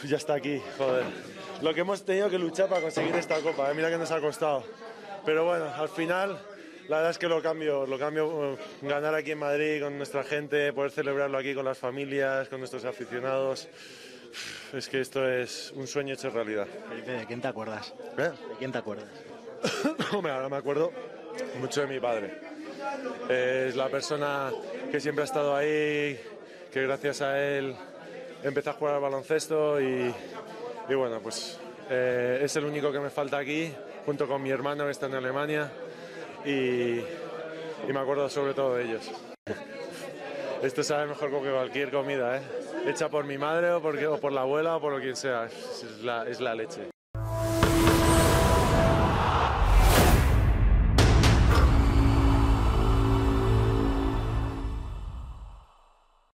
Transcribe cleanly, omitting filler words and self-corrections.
Ya está aquí, joder. Lo que hemos tenido que luchar para conseguir esta copa, mira que nos ha costado. Pero bueno, al final, la verdad es que lo cambio, ganar aquí en Madrid con nuestra gente, poder celebrarlo aquí con las familias, con nuestros aficionados. Es que esto es un sueño hecho realidad. Felipe, ¿de quién te acuerdas? ¿Eh? ¿De quién te acuerdas? Hombre, ahora me acuerdo mucho de mi padre. Es la persona que siempre ha estado ahí, que gracias a él empecé a jugar al baloncesto y bueno, pues es el único que me falta aquí, junto con mi hermano que está en Alemania y me acuerdo sobre todo de ellos. Esto sabe mejor que cualquier comida, hecha por mi madre o por la abuela o por quien sea, es la leche.